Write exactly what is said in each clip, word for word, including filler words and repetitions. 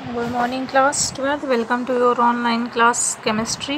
Good morning class twelfth, welcome to your online class chemistry.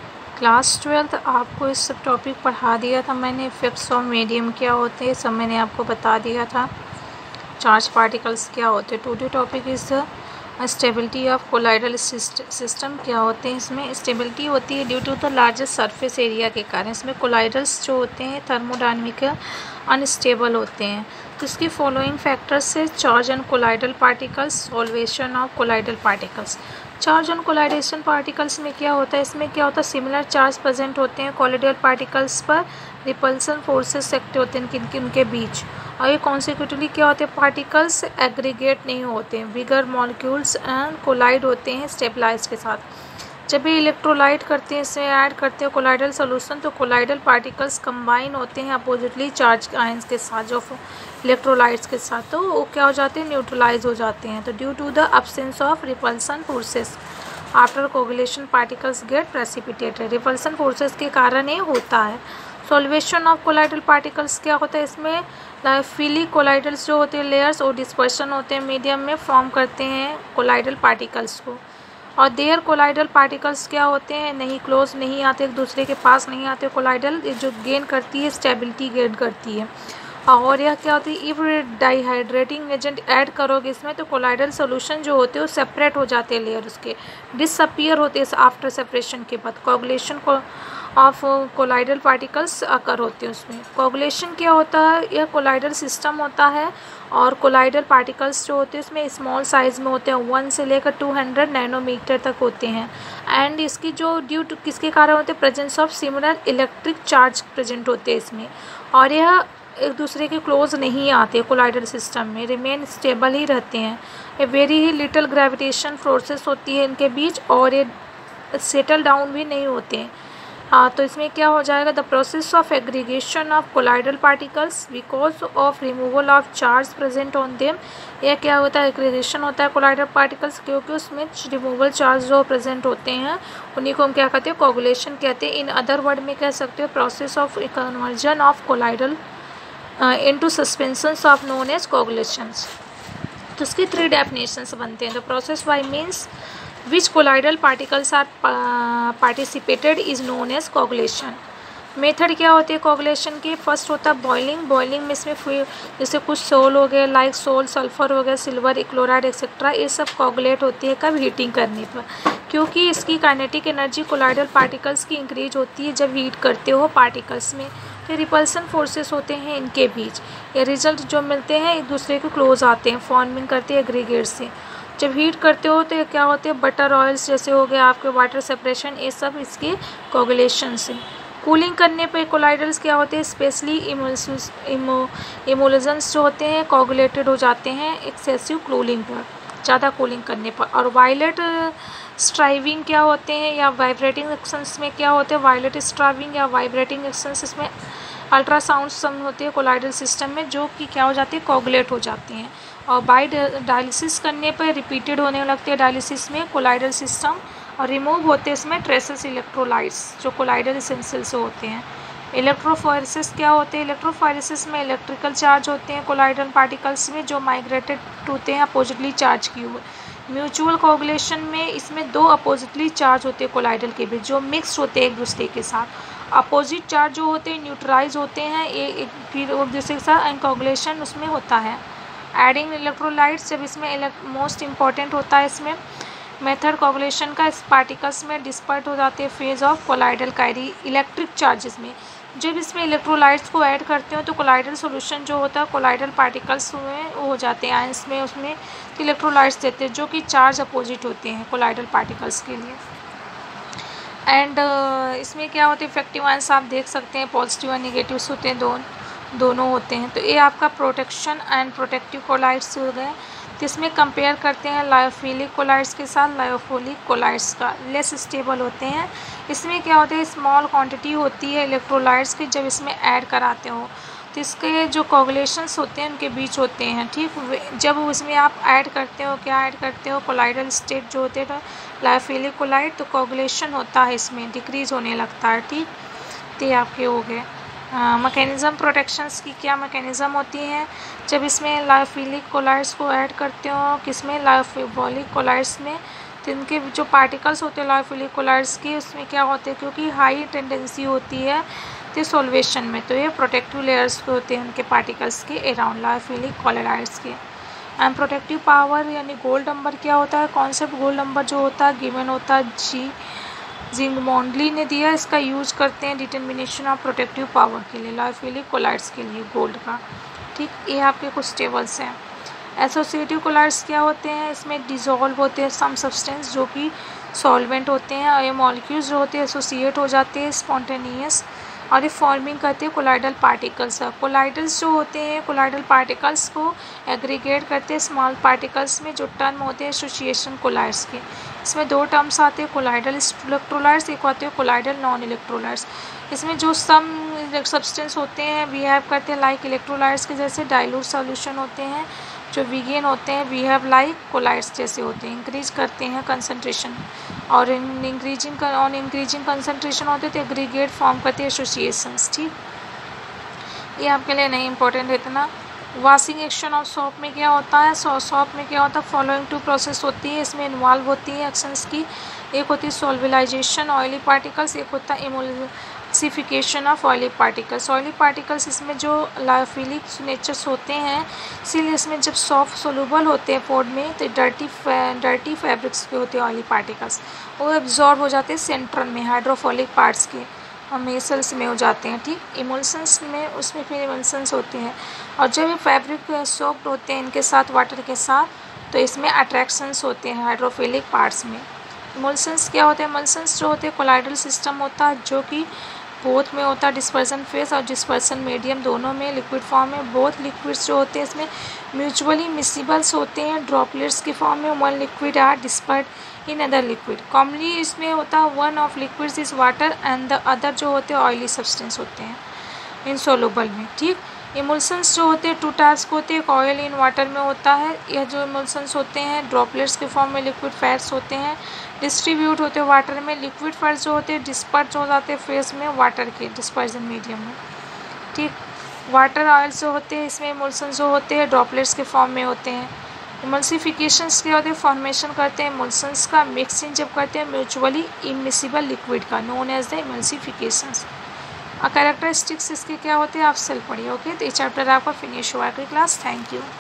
Class twelfth आपको इस सब topic पढ़ा दिया था मैंने। इफेक्ट्स ऑफ मीडियम क्या होते हैं सब मैंने आपको बता दिया था। चार्ज पार्टिकल्स क्या होते हैं। Today topic is the stability of colloidal system. क्या होते हैं इसमें स्टेबिलिटी होती है due to the largest surface area के कारण। इसमें कोलाइडल्स जो होते हैं थर्मोडायनामिक अनस्टेबल होते हैं। तो इसके फॉलोइंग फैक्टर्स से charge on colloidal particles, solvation of colloidal particles. Charge on colloidation particles में क्या होता है, इसमें क्या होता है सिमिलर चार्ज प्रेजेंट होते हैं कोलाइडल पार्टिकल्स पर। रिपल्सन फोर्सेस एक्ट होते हैं किनके उनके बीच। और ये कॉन्सिक्यूटिवली क्या होते हैं पार्टिकल्स एग्रीगेट नहीं होते हैं, बिगर मॉलिक्यूल्स एंड कोलाइड होते हैं स्टेबलाइज के साथ। जब ये इलेक्ट्रोलाइट करते हैं, इसमें ऐड करते हैं कोलाइडल सोल्यूशन, तो कोलाइडल पार्टिकल्स कंबाइन होते हैं अपोजिटली चार्ज आयंस के साथ जो इलेक्ट्रोलाइट्स के साथ, तो वो क्या हो जाते हैं न्यूट्रलाइज हो जाते हैं। तो due to the absence of repulsion forces after coagulation particles get precipitated. Repulsion forces के कारण ये होता है। सॉल्वेशन ऑफ कोलाइडल पार्टिकल्स क्या होता है, इसमें लाइफिली कोलाइडल्स जो होते हैं लेयर्स और डिस्पर्शन होते हैं मीडियम में फॉर्म करते हैं कोलाइडल पार्टिकल्स को। और देयर कोलाइडल पार्टिकल्स क्या होते हैं नहीं क्लोज नहीं आते, एक दूसरे के पास नहीं आते। कोलाइडल जो गेन करती है स्टेबिलिटी गेन करती है। और यह क्या होती है इफ डाइहाइड्रेटिंग एजेंट ऐड करोगे इसमें तो कोलाइडल सोल्यूशन जो होते हैं वो सेपरेट हो जाते हैं लेयर उसके, डिसअपियर होते हैं आफ्टर सेपरेशन के बाद। कोगुलेशन को ऑफ कोलाइडल पार्टिकल्स अकर होते हैं उसमें। कोगुलेशन क्या होता है, यह कोलाइडल सिस्टम होता है और कोलाइडल पार्टिकल्स जो होते हैं इसमें स्मॉल साइज़ में होते हैं, वन से लेकर टू हंड्रेड नैनोमीटर तक होते हैं। एंड इसकी जो ड्यू टू किसके कारण होते हैं presence of similar electric charge present होते हैं इसमें। और यह एक दूसरे के क्लोज नहीं आते कोलाइडल सिस्टम में, रिमेन स्टेबल ही रहते हैं। ये वेरी ही लिटिल ग्रेविटेशन फोर्सेस होती है इनके बीच और ये सेटल डाउन भी नहीं होते हैं। हाँ, तो इसमें क्या हो जाएगा the process of aggregation of colloidal particles because of removal of charge present on them. यह क्या होता है एग्रीगेशन होता है कोलाइडल पार्टिकल्स क्योंकि उसमें रिमूवल चार्ज जो प्रेजेंट होते हैं उन्हीं को हम क्या कहते हैं कोगुलेशन कहते हैं। इन अदर वर्ड में कह सकते हो process of conversion of colloidal into suspensions of known as coagulations. तो इसकी थ्री डेफिनेशंस बनते हैं। The process by means which colloidal particles are participated is known as coagulation। Method क्या होती है कोगुलेशन की, फर्स्ट होता है बॉइलिंग। बॉइलिंग में इसमें जैसे कुछ सोल हो गए लाइक सोल, सल्फर हो गया, सिल्वर, क्लोराइड एक्सेट्रा, ये सब कोगुलेट होती है कब हीटिंग करने पर, क्योंकि इसकी काइनेटिक एनर्जी कोलाइडल पार्टिकल्स की इंक्रीज होती है जब हीट करते हो पार्टिकल्स में। तो रिपल्सन फोर्सेस होते हैं इनके बीच, ये रिजल्ट जो मिलते हैं एक दूसरे के क्लोज आते हैं, फॉर्मिंग करते हैं एग्रीगेट से। जब हीट करते हो तो ये क्या होते हैं बटर ऑयल्स जैसे हो गए आपके, वाटर सेपरेशन, ये सब इसके कोगुलेशन से। कूलिंग करने पे कोलाइडल्स क्या होते हैं स्पेशली इमोलिजेंस जो होते हैं कोगुलेटेड हो जाते हैं एक्सेसिव कूलिंग पर, ज़्यादा कूलिंग करने पर। और वायलेट स्ट्राइविंग क्या होते हैं या वाइब्रेटिंग एक्शंस में क्या होते हैं वायलेट स्ट्राइविंग या वाइब्रेटिंग एक्शंस, इसमें अल्ट्रासाउंड सम होते हैं कोलाइडल सिस्टम में जो कि क्या हो जाते हैं कोगुलेट हो जाते हैं। और बाई डायलिसिस करने पर रिपीटेड होने लगते हैं डायलिसिस में कोलाइडल सिस्टम और रिमूव होते हैं इसमें ट्रेसेस इलेक्ट्रोलाइट्स जो कोलाइडल एसेंशियल से होते हैं। इलेक्ट्रोफोरेसिस क्या होते हैं, इलेक्ट्रोफोरेसिस में इलेक्ट्रिकल चार्ज होते हैं कोलाइडल पार्टिकल्स में जो माइग्रेटेड होते हैं अपोजिटली चार्ज की हुए। म्यूचुअल कोगुलेशन में इसमें दो अपोजिटली चार्ज होते हैं कोलाइडल के बीच जो मिक्स होते हैं एक दूसरे के साथ। अपोजिट चार्ज जो होते हैं न्यूट्रलाइज होते हैं ये एक दूसरे के साथ, एंड कोगुलेशन उसमें होता है। एडिंग इलेक्ट्रोलाइट्स जब इसमें मोस्ट इंपॉर्टेंट होता है इसमें मेथड कोगुलेशन का, इस पार्टिकल्स में डिस्पर्ट हो जाते हैं phase of colloidal carry electric charges में। जब इसमें इलेक्ट्रोलाइट्स को ऐड करते हो तो कोलाइडल सॉल्यूशन जो होता है कोलाइडल पार्टिकल्स में वो हो जाते हैं आयंस में, उसमें इलेक्ट्रोलाइट्स देते हैं जो कि चार्ज अपोजिट होते हैं कोलाइडल पार्टिकल्स के लिए। एंड uh, इसमें क्या होते हैं इफेक्टिव आयंस आप देख सकते हैं पॉजिटिव और निगेटिव्स होते हैं, दोनों दोनों होते हैं। तो ये आपका प्रोटेक्शन एंड प्रोटेक्टिव कोलाइड्स हो गए। तो इसमें कंपेयर करते हैं लायोफिलिक कोलाइड्स के साथ लायोफिलिक कोलाइड्स का, लेस स्टेबल होते हैं। इसमें क्या होता है स्मॉल क्वांटिटी होती है इलेक्ट्रोलाइट्स की जब इसमें ऐड कराते हो तो इसके जो कोगुलेशंस होते हैं उनके बीच होते हैं, ठीक। जब उसमें आप ऐड करते हो क्या ऐड करते हो कोलाइडल स्टेट जो होते हैं लायोफिलिक कोलाइड, तो कोगुलेशन होता है इसमें डिक्रीज होने लगता है, ठीक। तो ये आपके हो गए मैकेनिज़्म प्रोटेक्शंस की क्या मैकेनिज़्म होती है जब इसमें लायोफिलिक कोलाइड्स को ऐड करते हो, किसमें लायोफिलिक कोलाइड्स में, तो इनके जो पार्टिकल्स होते हैं लायोफिलिक कोलाइड्स के उसमें क्या होते हैं, क्योंकि हाई टेंडेंसी होती है तो सोल्वेशन में, तो ये प्रोटेक्टिव लेयर्स के होते हैं उनके पार्टिकल्स के अराउंड लायोफिलिक कोलाइड्स के। एंड प्रोटेक्टिव पावर यानी गोल्ड नंबर क्या होता है, कॉन्सेप्ट गोल्ड नंबर जो होता है गिवन होता है जी जिंगमोंडली ने दिया, इसका यूज करते हैं डिटर्मिनेशन ऑफ प्रोटेक्टिव पावर के लिए लायोफिलिक कोलाइड्स के लिए गोल्ड का। ठीक, ये आपके कुछ टेबल्स हैं। एसोसिएटिव कोलाइड्स क्या होते हैं, इसमें डिजोल्व होते हैं सम सब्सटेंस जो कि सॉल्वेंट होते हैं, और ये मॉलिक्यूल्स जो होते हैं एसोसिएट हो जाते हैं स्पॉन्टेनियस, और ये फॉर्मिंग करते हैं कोलाइडल पार्टिकल्स। कोलाइडल्स जो होते हैं कोलाइडल पार्टिकल्स को एग्रीगेट करते हैं स्मॉल पार्टिकल्स में, जो टर्म होते हैं एसोसिएशन कोलाइड्स के। इसमें दो टर्म्स आते हैं, कोलाइडल इलेक्ट्रोलाइट्स, एक होते हैं कोलाइडल नॉन इलेक्ट्रोलाइट्स। इसमें जो सम सब्सटेंस होते हैं बिहेव करते हैं लाइक इलेक्ट्रोलाइट्स के जैसे, डाइल्यूट सॉल्यूशन होते हैं, जो वीगेन होते हैं बिहेव लाइक कोलाइड्स जैसे होते हैं, इंक्रीज करते हैं कंसंट्रेशन, और in increasing on increasing concentration होते हैं तो एग्रीगेट फॉर्म करते हैं एसोसिएशंस। ठीक, ये आपके लिए नहीं इंपॉर्टेंट है इतना। वॉशिंग एक्शन ऑफ सोप में क्या होता है, सो सोप में क्या होता है, फॉलोइंग टू प्रोसेस होती है इसमें इन्वॉल्व होती है एक्शंस की, एक होती है सोल्विलाइजेशन ऑयली पार्टिकल्स, एक होता है emulsification of oily particles. Oily particles इसमें जो लायोफिलिक नेचर्स होते हैं, इसीलिए इसमें जब सॉफ्ट सोलूबल होते हैं पोड में तो डर्टी डर्टी फैब्रिक्स के होते हैं ऑयली पार्टिकल्स, वो एब्जॉर्ब हो जाते हैं सेंट्रल में हाइड्रोफोलिक पार्ट्स के मेसल्स में हो जाते हैं। ठीक, इमल्सन्स में उसमें फिर इमल्सन्स होते हैं, और जब ये फैब्रिक सोक्ड होते हैं इनके साथ वाटर के साथ तो इसमें अट्रैक्शंस होते हैं हाइड्रोफिलिक पार्ट्स में। इमल्सन्स क्या होते हैं, इमल्सन्स जो होते हैं कोलाइडल सिस्टम होता है जो कि बोथ में होता है, डिस्पर्सन फेस और डिस्पर्सन मीडियम दोनों में, लिक्विड फॉर्म में। बोथ लिक्विड्स जो होते हैं इसमें म्यूचुअली मिसिबल्स होते हैं ड्रॉपलेट्स के फॉर्म में, one liquid are dispersed in other liquid. Commonly इसमें होता है one of liquids is water and the other जो होते हैं ऑयली सब्सटेंस होते हैं इनसोल्यूबल में। ठीक, इमल्सन्स जो होते हैं टू टाइप्स के होते हैं, एक ऑयल इन वाटर में होता है, यह जो इमल्सन्स होते हैं ड्रॉपलेट्स के फॉर्म में लिक्विड फैट्स होते हैं, डिस्ट्रीब्यूट होते हैं वाटर में। लिक्विड फैट्स जो होते हैं डिस्पर्स हो जाते हैं फेस में वाटर के डिस्पर्जन मीडियम में। ठीक, वाटर ऑयल्स जो होते हैं इसमें इमल्सन्स जो होते हैं ड्रॉपलेट्स के फॉर्म में होते हैं। इमल्सिफिकेशंस क्या होते हैं, फॉर्मेशन करते हैं इमल्सन्स का, मिक्सिंग जब करते हैं म्यूचुअली इमिसिबल लिक्विड का, known as the emulsifications. Characteristics इसके क्या होते हैं आप सेल पढ़िए। ओके, तो ये चैप्टर आपका फिनिश हुआ है क्लास। Thank you.